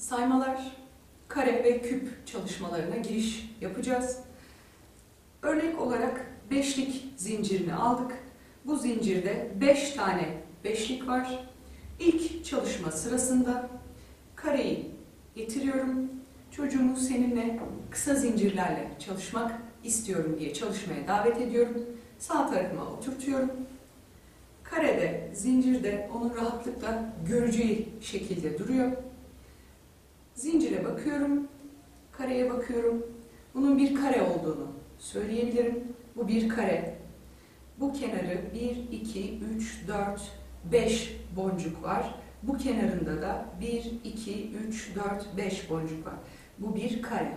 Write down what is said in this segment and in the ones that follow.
saymalar, kare ve küp çalışmalarına giriş yapacağız. Örnek olarak beşlik zincirini aldık. Bu zincirde 5 tane beşlik var. İlk çalışma sırasında kareyi getiriyorum. Çocuğumu seninle kısa zincirlerle çalışmak istiyorum diye çalışmaya davet ediyorum. Sağ tarafıma oturtuyorum. Karede, zincirde onu rahatlıkla göreceği şekilde duruyor. Zincire bakıyorum, kareye bakıyorum. Bunun bir kare olduğunu söyleyebilirim. Bu bir kare. Bu kenarı 1, 2, 3, 4, 5 boncuk var. Bu kenarında da 1, 2, 3, 4, 5 boncuk var. Bu bir kare.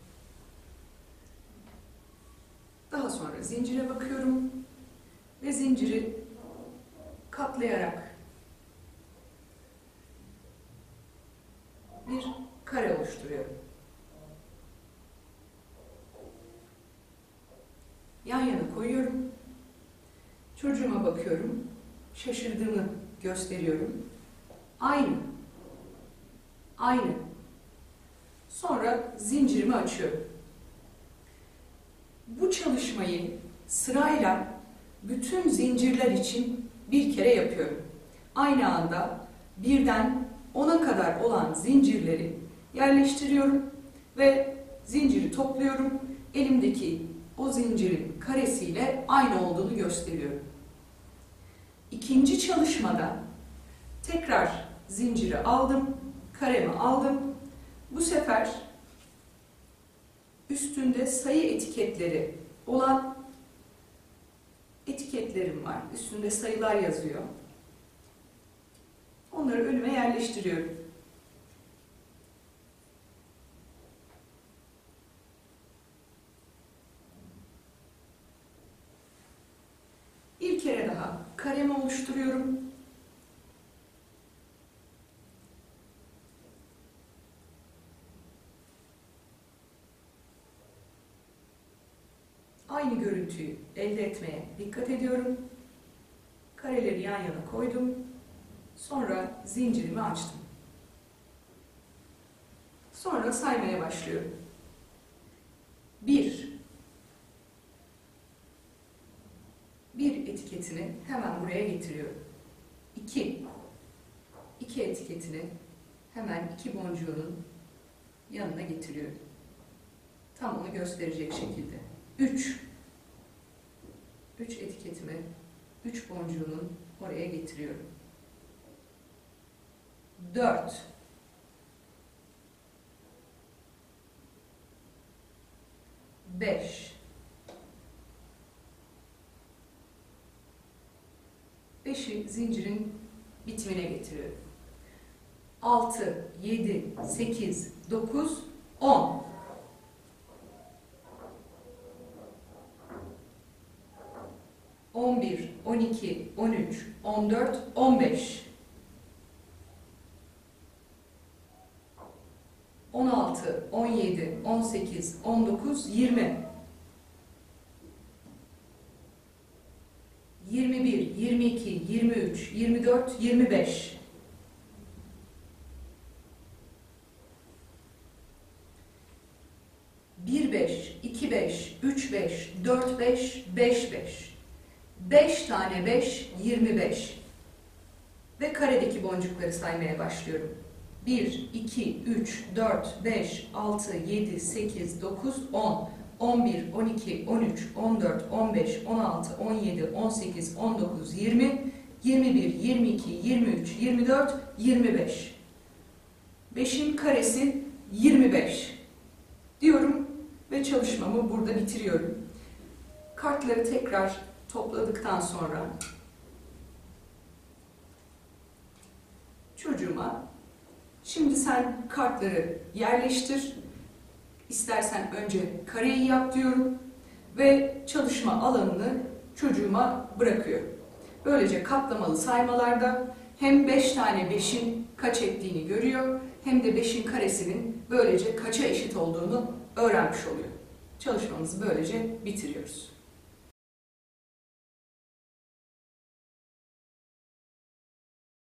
Daha sonra zincire bakıyorum ve zinciri katlayarak bir kare oluşturuyorum. Yan yana koyuyorum. Çocuğuma bakıyorum. Şaşırdığımı gösteriyorum. Aynı. Aynı. Sonra zincirimi açıyorum. Bu çalışmayı sırayla bütün zincirler için bir kere yapıyorum. Aynı anda birden 10'a kadar olan zincirleri yerleştiriyorum ve zinciri topluyorum. Elimdeki o zincirin karesiyle aynı olduğunu gösteriyorum. İkinci çalışmada tekrar zinciri aldım, karemi aldım. Bu sefer üstünde sayı etiketleri olan etiketlerim var. Üstünde sayılar yazıyor. Onları önüme yerleştiriyorum. Bir kere daha karemi oluşturuyorum. Aynı görüntüyü elde etmeye dikkat ediyorum. Kareleri yan yana koydum. Sonra zincirimi açtım. Sonra saymaya başlıyorum. 1. Bir etiketini hemen buraya getiriyorum. 2. 2 etiketini hemen 2 boncuğunun yanına getiriyorum. Tam onu gösterecek şekilde. 3. 3 etiketimi 3 boncuğunun oraya getiriyorum. 4. 5. 5'i zincirin bitimine getiriyorum. 6, 7, 8, 9, 10. 11, 12, 13, 14, 15. 16, 17, 18, 19, 20. 21, 22, 23, 24, 25. 1, 5, 2, 5, 3, 5, 4, 5, 5, 5. 5 tane 5, 25. Ve karedeki boncukları saymaya başlıyorum. 1, 2, 3, 4, 5, 6, 7, 8, 9, 10, 11, 12, 13, 14, 15, 16, 17, 18, 19, 20, 21, 22, 23, 24, 25. 5'in karesi 25 diyorum ve çalışmamı burada bitiriyorum. Kartları tekrar topladıktan sonra çocuğuma şimdi sen kartları yerleştir, istersen önce kareyi yap diyorum ve çalışma alanını çocuğuma bırakıyorum. Böylece katlamalı saymalarda hem 5 tane 5'in kaç ettiğini görüyor hem de 5'in karesinin böylece kaça eşit olduğunu öğrenmiş oluyor. Çalışmamızı böylece bitiriyoruz.